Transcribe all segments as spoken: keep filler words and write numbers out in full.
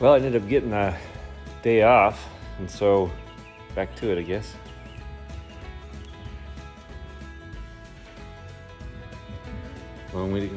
Well, I ended up getting a day off, and so back to it, I guess. Long way to go.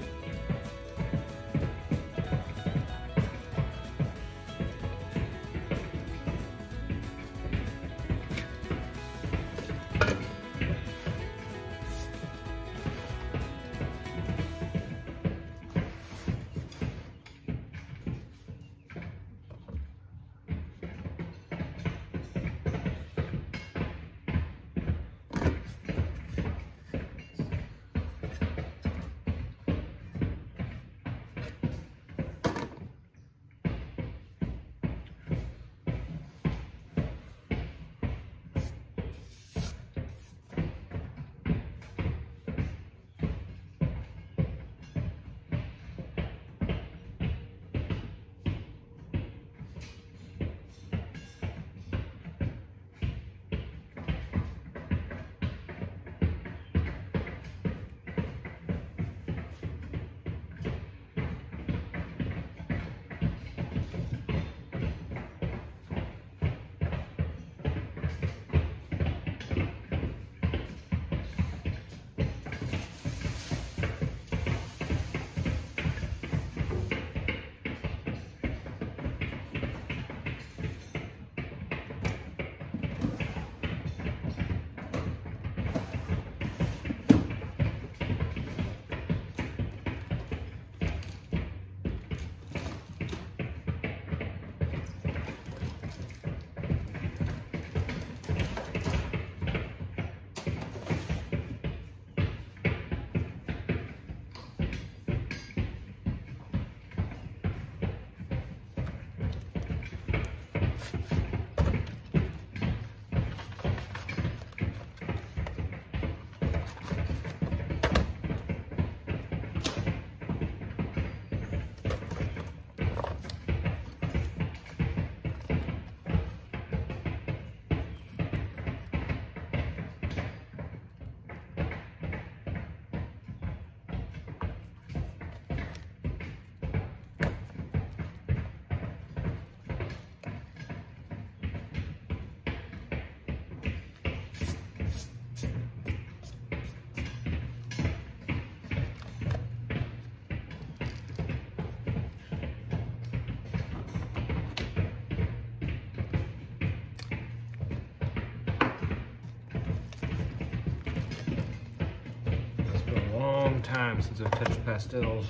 Time since I've touched pastels.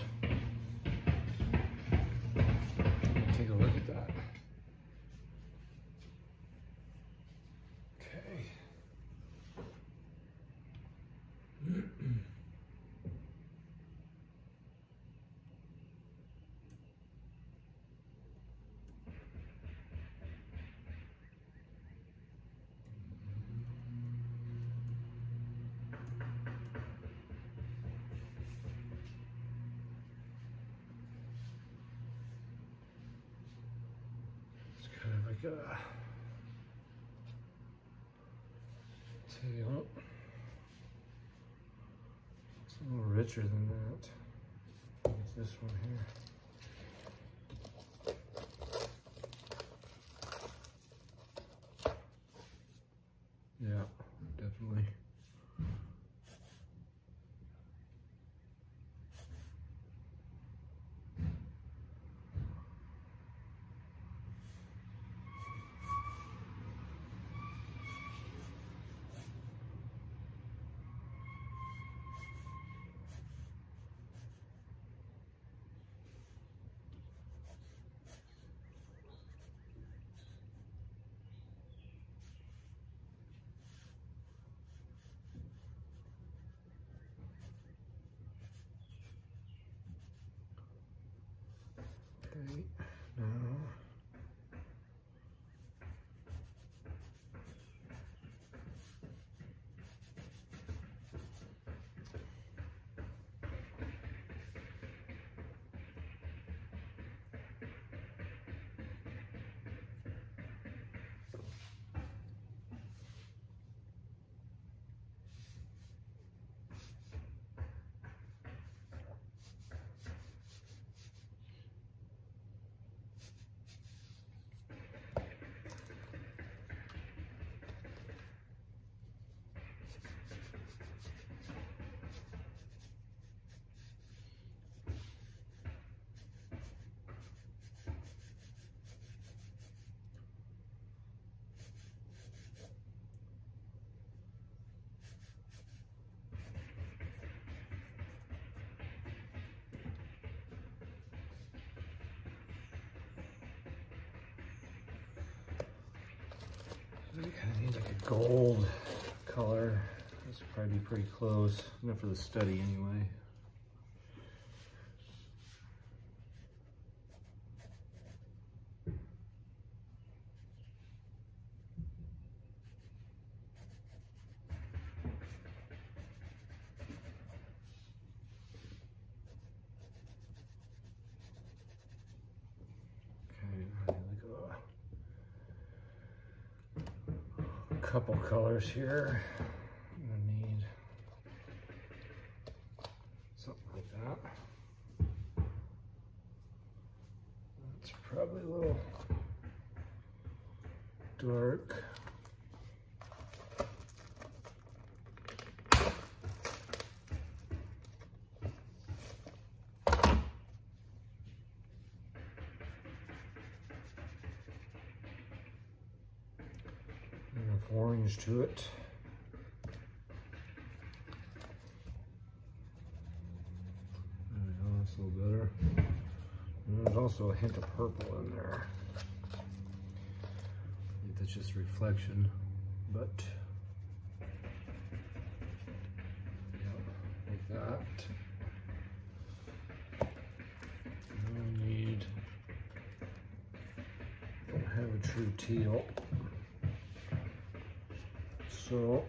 Take a look at that. Okay. Like a tail. It's a little richer than that. It's this one here. Yeah, definitely. I kind of need like a gold color. This would probably be pretty close, enough for the study anyway. Couple colors here. I'm gonna need something like that. It's probably a little dark. Orange to it. There we go, that's a little better. And there's also a hint of purple in there. I think that's just reflection, but yeah, like that. And I need, don't have a true teal. So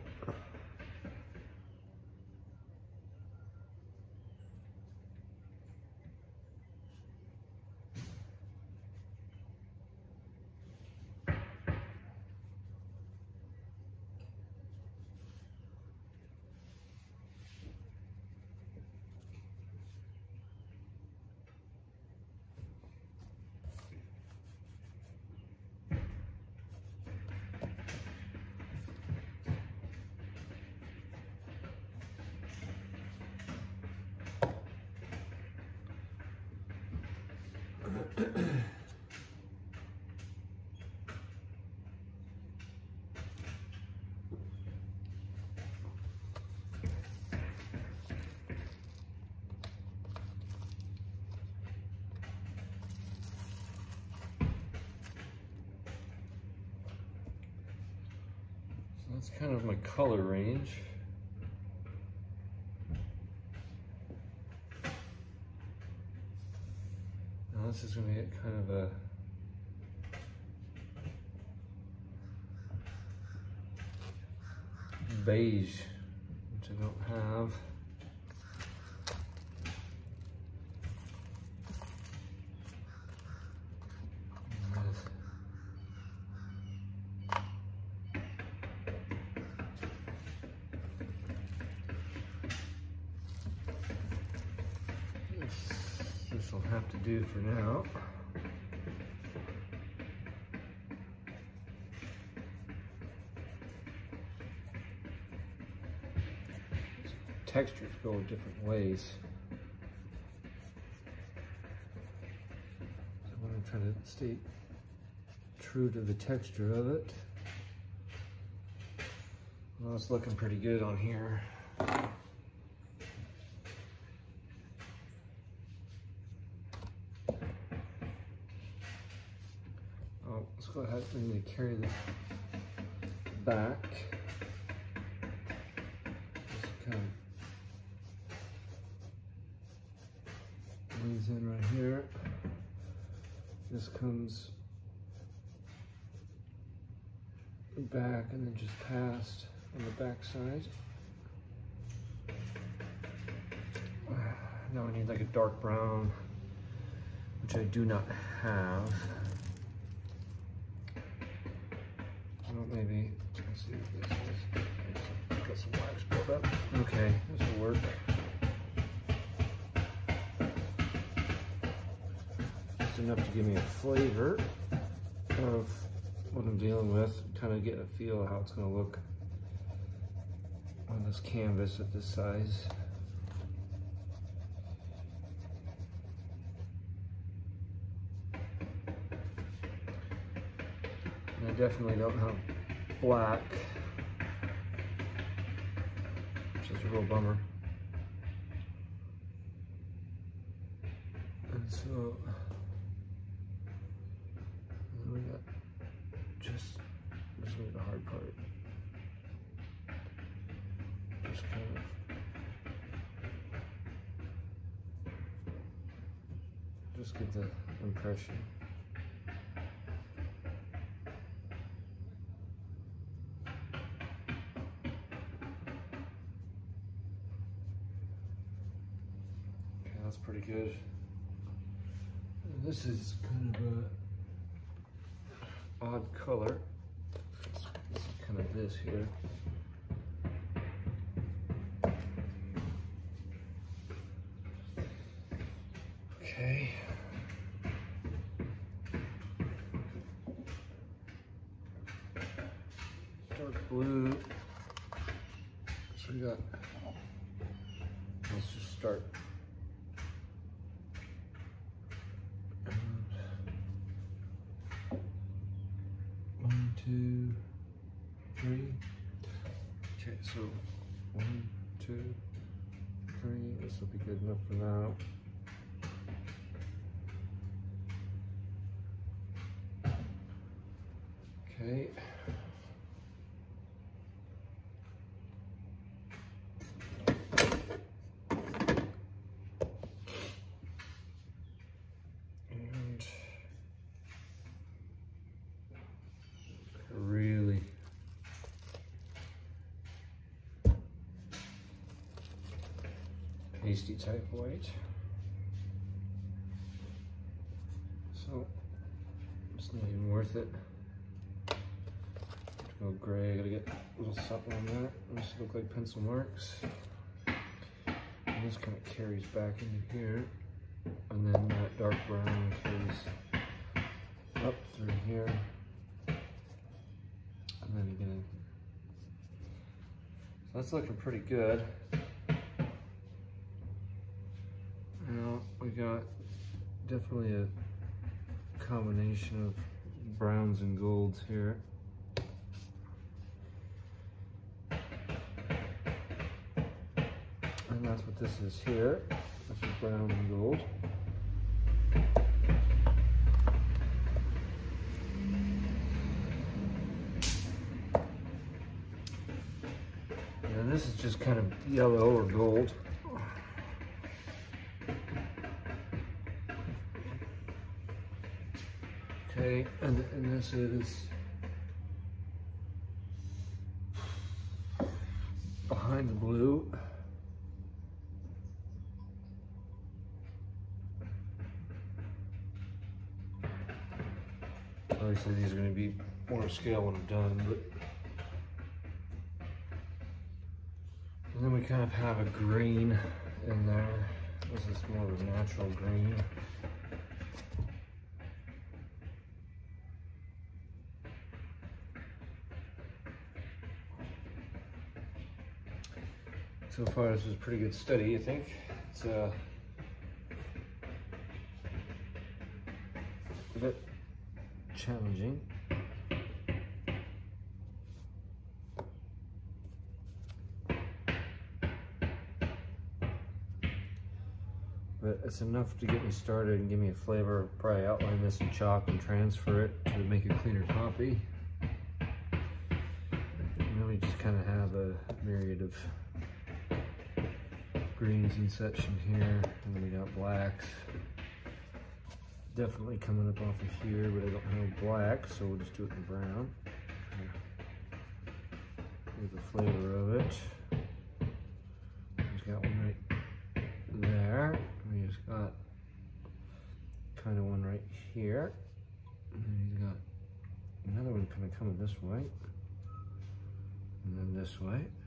that's kind of my color range. Now this is going to get kind of a beige, which I don't have. This will have to do for now. Textures go different ways. So I'm going to try to stay true to the texture of it. Well, it's looking pretty good on here. Oh, let's go ahead and carry this back. Just kind of lays in right here. This comes back and then just past on the back side. Now I need like a dark brown, which I do not have. Well, maybe, let's see if this is, got some wax built up. Okay, this will work. Just enough to give me a flavor of what I'm dealing with, kind of get a feel of how it's going to look on this canvas at this size. And I definitely don't have black, which is a real bummer. And so we got just, just need a hard part. Just kind of just get the impression. Okay, that's pretty good. And this is kind of a odd color. This is kind of this here. Okay. Dark blue. So we got, let's just start. One, two, three. Okay, so one, two, three. This will be good enough for now. Okay. And really pasty type white. So it's not even worth it. Go gray, gotta get a little something on that. This look like pencil marks. And this kind of carries back into here. And then that dark brown carries up through here. And then again. So that's looking pretty good. Now we got definitely a combination of browns and golds here. And that's what this is here. This is brown and gold. And this is just kind of yellow or gold. Okay, and, and this is behind the blue. Obviously these are going to be more scale when I'm done, but and then we kind of have a green in there. This is more of a natural green. So far this was a pretty good study, I think. It's uh, a bit challenging. But it's enough to get me started and give me a flavor. Probably outline this in chalk and transfer it to make a cleaner copy. And then we just kind of have a myriad of greens and such in here, and then we got blacks. Definitely coming up off of here, but I don't have black, so we'll just do it in brown. Get the flavor of it. He's got one right there. And he's got kind of one right here. And then he's got another one kind of coming this way. And then this way.